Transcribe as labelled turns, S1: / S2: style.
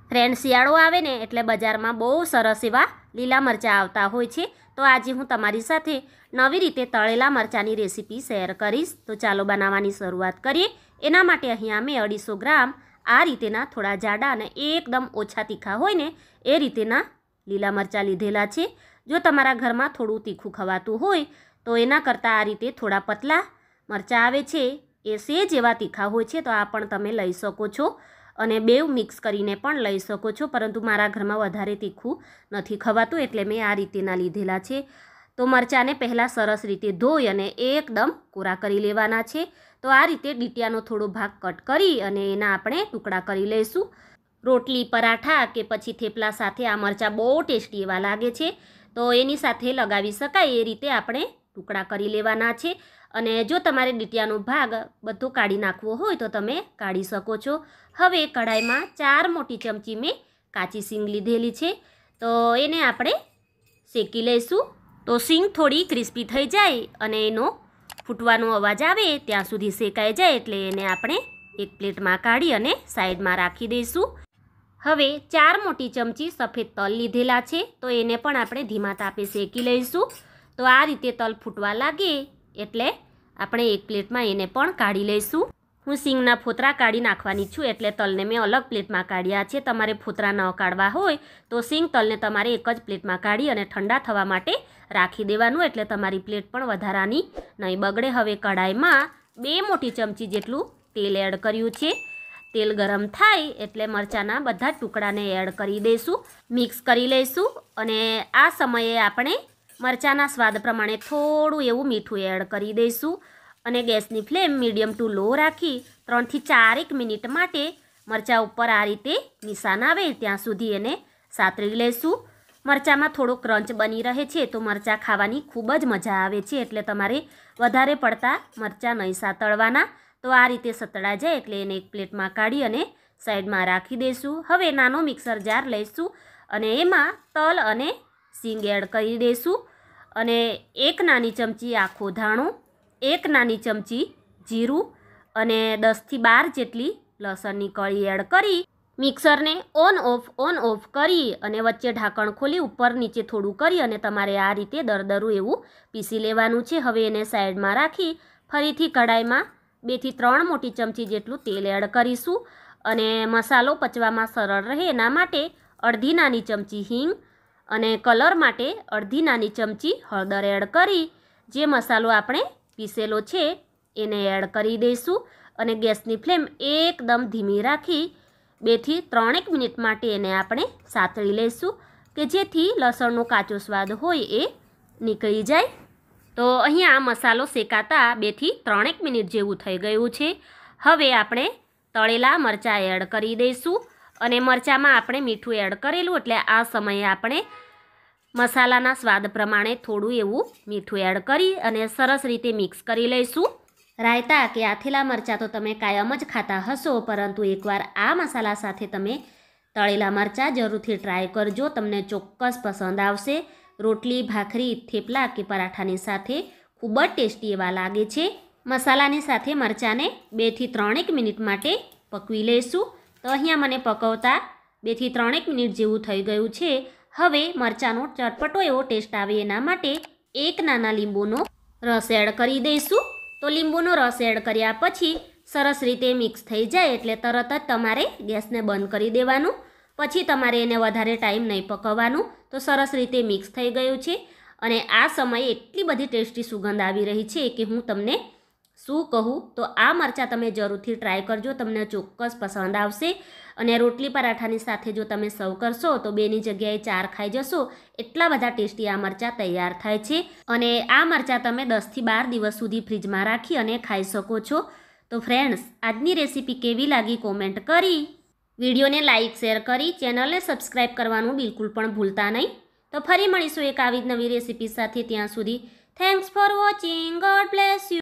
S1: Friend, શિયાળો આવે ને એટલે બજારમાં બહુ સરસ એવા લીલા મરચાં આવતા હોય છે. તો આજે હું તમારી સાથે નવી રીતે તળેલા મરચાંની રેસીપી શેર કરીશ. તો ચાલો બનાવવાની શરૂઆત કરીએ. એના માટે અહીંયા મેં 250 ગ્રામ આ રીતેના થોડા જાડા અને એકદમ ઓછા તીખા હોય ને એ રીતેના લીલા મરચાં લીધેલા છે. જો તમારા ઘરમાં થોડું તીખું ખવાતું હોય તો એના કરતાં આ રીતે થોડા પતલા મરચાં આવે છે એ સેજ એવા તીખા હોય છે, તો આ પણ તમે લઈ શકો છો અને બેવ મિક્સ કરીને પણ લઈ શકો છો. પરંતુ મારા ઘરમાં વધારે તીખું નથી ખવાતું એટલે મેં આ રીતેના લીધેલા છે. તો મરચાંને પહેલાં સરસ રીતે ધોઈ અને એકદમ કોરા કરી લેવાના છે. તો આ રીતે ડીટિયાનો થોડો ભાગ કટ કરી અને એના આપણે ટુકડા કરી લઈશું. રોટલી, પરાઠા કે પછી થેપલા સાથે આ મરચાં બહુ ટેસ્ટી એવા લાગે છે. તો એની સાથે લગાવી શકાય એ રીતે આપણે ટુકડા કરી લેવાના છે. અને જો તમારે ડીટિયાનો ભાગ બધો કાઢી નાખવો હોય તો તમે કાઢી શકો છો. હવે કઢાઈમાં 4 મોટી ચમચી મેં કાચી સિંગ લીધેલી છે, તો એને આપણે શેકી લઈશું. તો સિંગ થોડી ક્રિસ્પી થઈ જાય અને એનો ફૂટવાનો અવાજ આવે ત્યાં સુધી શેકાઈ જાય એટલે એને આપણે એક પ્લેટમાં કાઢી અને સાઈડમાં રાખી દઈશું. હવે 4 મોટી ચમચી સફેદ તલ લીધેલા છે, તો એને પણ આપણે ધીમા તાપે શેકી લઈશું. તો આ રીતે તલ ફૂટવા લાગે એટલે આપણે એક પ્લેટમાં એને પણ કાઢી લઈશું. હું સિંગના ફોતરા કાઢી નાખવાની છું એટલે તલને મેં અલગ પ્લેટમાં કાઢ્યા છે. તમારે ફોતરા ન કાઢવા હોય તો સિંગ તલને તમારે એક જ પ્લેટમાં કાઢી અને ઠંડા થવા માટે રાખી દેવાનું, એટલે તમારી પ્લેટ પણ વધારાની નહીં બગડે. હવે કઢાઈમાં 2 મોટી ચમચી જેટલું તેલ એડ કર્યું છે. તેલ ગરમ થાય એટલે મરચાંના બધા ટુકડાને એડ કરી દઈશું, મિક્સ કરી લઈશું. અને આ સમયે આપણે મરચાંના સ્વાદ પ્રમાણે થોડું એવું મીઠું એડ કરી દઈશું. અને ગેસની ફ્લેમ મીડિયમ ટુ લો રાખી 3 થી 4 મિનિટ માટે મરચાં ઉપર આ રીતે નિશાન આવે ત્યાં સુધી એને સાતળી લઈશું. મરચાંમાં થોડો ક્રંચ બની રહે છે તો મરચાં ખાવાની ખૂબ જ મજા આવે છે, એટલે તમારે વધારે પડતા મરચાં નહીં સાતળવાના. તો આ રીતે સતળા જાય એટલે એને એક પ્લેટમાં કાઢી અને સાઈડમાં રાખી દઈશું. હવે નાનો મિક્સર જાર લઈશું અને એમાં તલ અને સિંગ એડ કરી દઈશું. અને 1 નાની ચમચી આખો ધાણો, 1 નાની ચમચી જીરું અને 10 થી 12 જેટલી લસણની કળી એડ કરી મિક્સરને ઓન ઓફ કરી અને વચ્ચે ઢાંકણ ખોલી ઉપર નીચે થોડું કરી અને તમારે આ રીતે દરદરું એવું પીસી લેવાનું છે. હવે એને સાઈડમાં રાખી ફરીથી કઢાઈમાં 2 થી 3 મોટી ચમચી જેટલું તેલ એડ કરીશું. અને મસાલો પચવામાં સરળ રહે એના માટે અડધી નાની ચમચી હિંગ અને કલર માટે અડધી નાની ચમચી હળદર એડ કરી જે મસાલો આપણે પીસેલો છે એને એડ કરી દઈશું. અને ગેસની ફ્લેમ એકદમ ધીમી રાખી 2 થી 3 મિનિટ માટે એને આપણે સાતળી લઈશું કે જેથી લસણનો કાચો સ્વાદ હોય એ નીકળી જાય. તો અહીંયા મસાલો શેકાતા 2 થી 3 મિનિટ જેવું થઈ ગયું છે. હવે આપણે તળેલા મરચાં એડ કરી દઈશું. અને મરચાંમાં આપણે મીઠું એડ કરેલું એટલે આ સમયે આપણે મસાલાના સ્વાદ પ્રમાણે થોડું એવું મીઠું એડ કરી અને સરસ રીતે મિક્સ કરી લઈશું. રાયતા કે આથેલા મરચાં તો તમે કાયમ જ ખાતા હશો, પરંતુ એકવાર આ મસાલા સાથે તમે તળેલા મરચાં જરૂરથી ટ્રાય કરજો, તમને ચોક્કસ પસંદ આવશે. રોટલી, ભાખરી, થેપલા કે પરાઠાની સાથે ખૂબ જ ટેસ્ટી એવા લાગે છે. મસાલાની સાથે મરચાંને 2 થી 3 મિનિટ માટે પકવી લઈશું. તો અહીંયા મને પકવતા 2 થી 3 મિનિટ જેવું થઈ ગયું છે. હવે મરચાંનો ચટપટો એવો ટેસ્ટ આવે એના માટે 1 નાના લીંબુનો રસ એડ કરી દઈશું. તો લીંબુનો રસ એડ કર્યા પછી સરસ રીતે મિક્સ થઈ જાય એટલે તરત જ તમારે ગેસને બંધ કરી દેવાનું. પછી તમારે એને વધારે ટાઈમ નહીં પકવવાનું. તો સરસ રીતે મિક્સ થઈ ગયું છે અને આ સમયે એટલી બધી ટેસ્ટી સુગંધ આવી રહી છે કે હું તમને શું કહું. તો આ મરચાં તમે જરૂરથી ટ્રાય કરજો, તમને ચોક્કસ પસંદ આવશે. અને રોટલી પરાઠાની સાથે જો તમે સર્વ કરશો તો 2ની જગ્યાએ 4 ખાઈ જશો, એટલા બધા ટેસ્ટી આ મરચાં તૈયાર થાય છે. અને આ મરચાં તમે 10 થી 12 દિવસ સુધી ફ્રીજમાં રાખી અને ખાઈ શકો છો. તો ફ્રેન્ડ્સ, આજની રેસીપી કેવી લાગી કોમેન્ટ કરી, વિડીયોને લાઇક શેર કરી ચેનલને સબસ્ક્રાઈબ કરવાનું બિલકુલ પણ ભૂલતા નહીં. તો ફરી મળીશું એક આવી જ નવી રેસીપી સાથે. ત્યાં સુધી thanks for watching. God bless you.